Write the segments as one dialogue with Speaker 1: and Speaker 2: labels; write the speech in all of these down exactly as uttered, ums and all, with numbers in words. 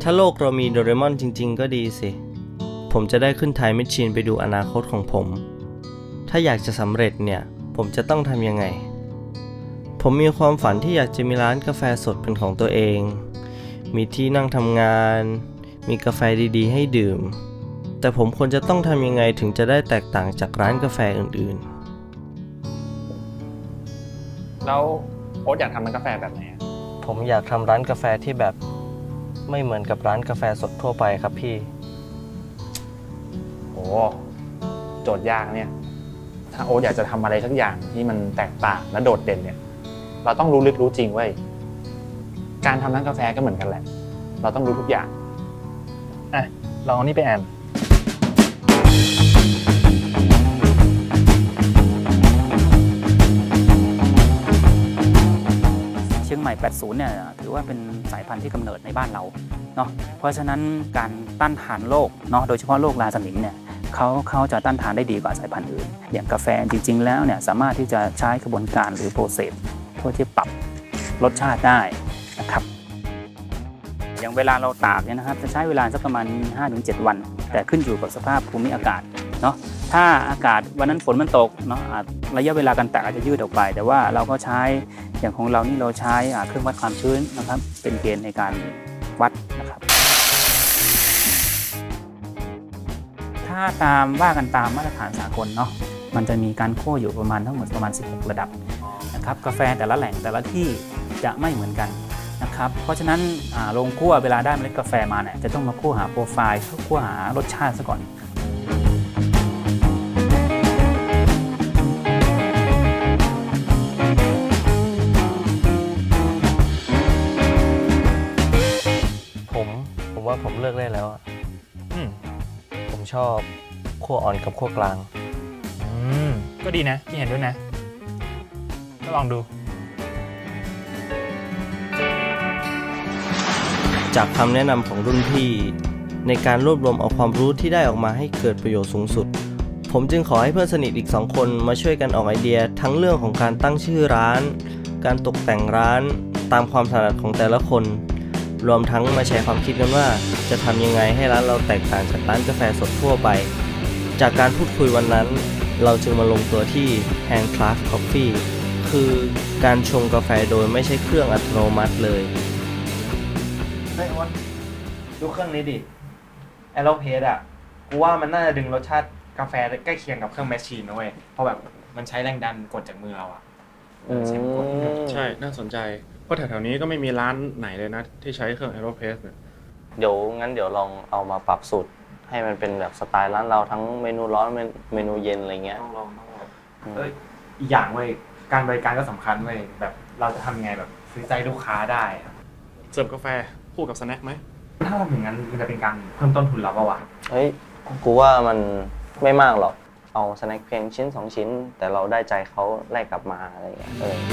Speaker 1: ถ้าโลกเรามีโดเรมอนจริงๆก็ดีสิผมจะได้ขึ้นไทม์แมชชีนไปดูอนาคตของผมถ้าอยากจะสำเร็จเนี่ยผมจะต้องทำยังไงผมมีความฝันที่อยากจะมีร้านกาแฟสดเป็นของตัวเองมีที่นั่งทำงานมีกาแฟดีๆให้ดื่มแต่ผมควรจะต้องทำยังไงถึงจะได้แตกต่างจากร้านกาแฟอื่น
Speaker 2: ๆแล้วโอ๊ตอยากทำร้านกาแฟแบบไหน
Speaker 1: ผมอยากทำร้านกาแฟที่แบบไม่เหมือนกับร้านกาแฟสดทั่วไปครับพี่
Speaker 2: โอ้โจทย์ยากเนี่ยถ้าโอ๊ตอยากจะทำอะไรสักอย่างที่มันแตกต่างและโดดเด่นเนี่ยเราต้องรู้ลึกรู้จริงเว้ยการทำร้านกาแฟก็เหมือนกันแหละเราต้องรู้ทุกอย่างอ่ะลองอันนี้ไปอ่าน
Speaker 3: เชียงใหม่ แปดสิบ เนี่ยถือว่าเป็นสายพันธุ์ที่กำเนิดในบ้านเราเนาะเพราะฉะนั้นการต้านทานโรคเนาะโดยเฉพาะโรคราสนิมเนี่ยเขาเขาจะต้านทานได้ดีกว่าสายพันธุ์อื่นอย่างกาแฟจริงๆแล้วเนี่ยสามารถที่จะใช้กระบวนการหรือโปรเซสเพื่อที่ปรับรสชาติได้นะครับอย่างเวลาเราตากเนี่ยนะครับจะใช้เวลาสักประมาณ ห้าถึงเจ็ด วันแต่ขึ้นอยู่กับสภาพภูมิอากาศเนาะถ้าอากาศวันนั้นฝนมันตกเนาะระยะเวลาการตากอาจจะยืดออกไปแต่ว่าเราก็ใช้อย่างของเรานี่เราใช้เครื่องวัดความชื้นนะครับเป็นเกณฑ์ในการวัดนะครับถ้าตามว่ากันตามมาตรฐานสากลเนาะมันจะมีการคั่วอยู่ประมาณทั้งหมดประมาณสิบหกระดับนะครับกาแฟแต่ละแหล่งแต่ละที่จะไม่เหมือนกันนะครับเพราะฉะนั้นโรงคั่วเวลาได้เมล็ดกาแฟมาเนี่ยจะต้องมาคั่วหาโปรไฟล์คั่วหารสชาติซะก่อน
Speaker 1: ผมผมว่าผมเลือกได้แล้วอืมผมชอบคั่วอ่อนกับคั่วกลาง
Speaker 2: อืมก็ดีนะพี่เห็นด้วยนะก็ลองดู
Speaker 1: จากคำแนะนำของรุ่นพี่ในการรวบรวมเอาความรู้ที่ได้ออกมาให้เกิดประโยชน์สูงสุดผมจึงขอให้เพื่อนสนิทอีกสองคนมาช่วยกันออกไอเดียทั้งเรื่องของการตั้งชื่อร้านการตกแต่งร้านตามความถนัดของแต่ละคนรวมทั้งมาแชร์ความคิดกันว่าจะทำยังไงให้ร้านเราแตกต่างจากร้านกาแฟสดทั่วไปจากการพูดคุยวันนั้นเราจึงมาลงตัวที่ Handcraft Coffee คือการชงกาแฟโดยไม่ใช่เครื่องอัตโนมัติเลย
Speaker 4: เฮ้ยวันดูเครื่องนี้ดิแอโรเพสอ่ะกูว่ามันน่าจะดึงรสชาติกาแฟใกล้เคียงกับเครื่องแมชชีนนะเว้ยเพราะแบบมันใช้แรงดันกดจากมือเราอ่ะ
Speaker 2: ใช่น่าสนใจเพราะแถวๆนี้ก็ไม่มีร้านไหนเลยนะที่ใช้เครื่องแอโรเพสเนี่ย
Speaker 1: เดี๋ยวงั้นเดี๋ยวลองเอามาปรับสูตรให้มันเป็นแบบสไตล์ร้านเราทั้งเมนูร้อนเมนูเย็นอะไรเงี้ย
Speaker 4: ต้องลองต้องลองเอ้ยอีกอย่างเว้ยการบริการก็สำคัญเว้ยแบบเราจะทำยังไงแบบซื้อใจลูกค้าได้
Speaker 2: เสิร์ฟกาแฟคู่กับสแน็คไหม
Speaker 4: ถ้าทำอย่างนั้นมันจะเป็นการเพิ่มต้นทุนเราเปล่าวะ
Speaker 1: เฮ้ยกูว่ามันไม่มากหรอกเอาสแน็คเพียงชิ้นสองชิ้นแต่เราได้ใจเขาแลกกลับมาอะไรอย่างเงี้ยเออ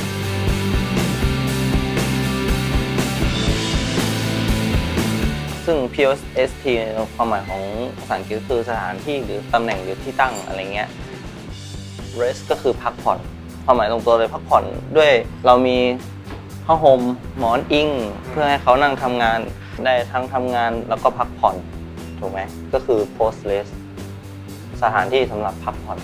Speaker 1: ซึ่ง พี เอส ที ความหมายของภาษาอังกฤษคือสถานที่หรือตำแหน่งหรือที่ตั้งอะไรเงี้ย rest ก็คือพักผ่อนความหมายตรงตัวเลยพักผ่อนด้วยเรามีผ้าห่มหมอนอิงเพื่อให้เขานั่งทำงานได้ทั้งทำงานแล้วก็พักผ่อนถูกไหมก็คือ post rest สถานที่สำหรับพักผ่อน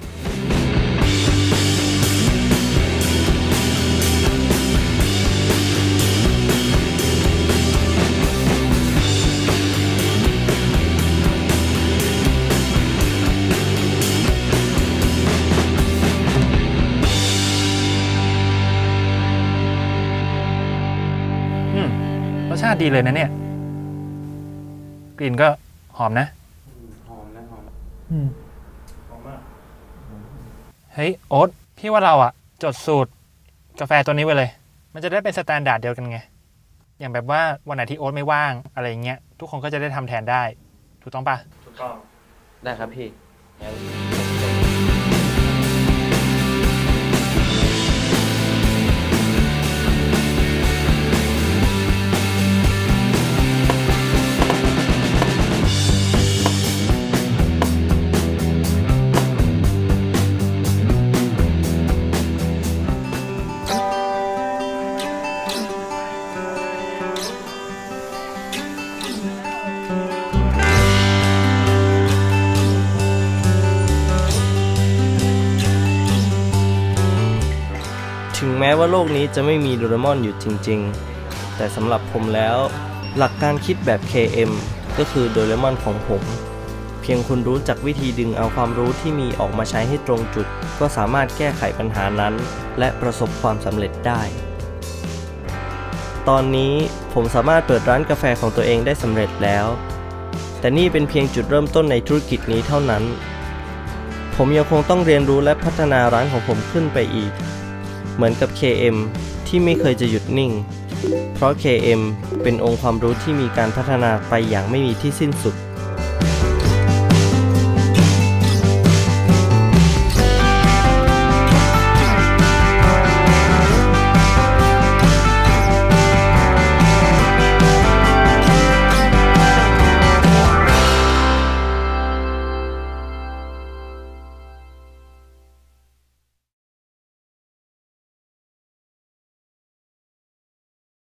Speaker 2: รสชาติดีเลยนะเนี่ยกลิ่นก็หอมนะ
Speaker 4: หอมนะหอมหอมมาก
Speaker 2: เฮ้ยโอ๊ตพี่ว่าเราอะจดสูตรกาแฟตัวนี้ไว้เลยมันจะได้เป็นสแตนดาร์ดเดียวกันไงอย่างแบบว่าวันไหนที่โอ๊ตไม่ว่างอะไรอย่างเงี้ยทุกคนก็จะได้ทำแทนได้ถูกต้องปะ
Speaker 4: ถูกต้อง
Speaker 1: ได้ครับพี่ม้ว่าโลกนี้จะไม่มีโดเรมอนอยู่จริงๆแต่สำหรับผมแล้วหลักการคิดแบบ เค เอ็ม ก็คือโดเรมอนของผมเพียงคุณรู้จักวิธีดึงเอาความรู้ที่มีออกมาใช้ให้ตรงจุดก็สามารถแก้ไขปัญหานั้นและประสบความสำเร็จได้ตอนนี้ผมสามารถเปิดร้านกาแฟของตัวเองได้สำเร็จแล้วแต่นี่เป็นเพียงจุดเริ่มต้นในธุรกิจนี้เท่านั้นผมยังคงต้องเรียนรู้และพัฒนาร้านของผมขึ้นไปอีกเหมือนกับ เค เอ็ม ที่ไม่เคยจะหยุดนิ่งเพราะ เค เอ็ม เป็นองค์ความรู้ที่มีการพัฒนาไปอย่างไม่มีที่สิ้นสุด